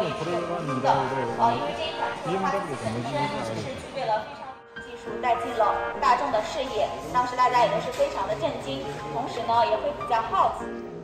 出的因为这一款车它本身是具备了非常技术带进了大众的视野，当时大家也都是非常的震惊，同时呢也会比较好奇。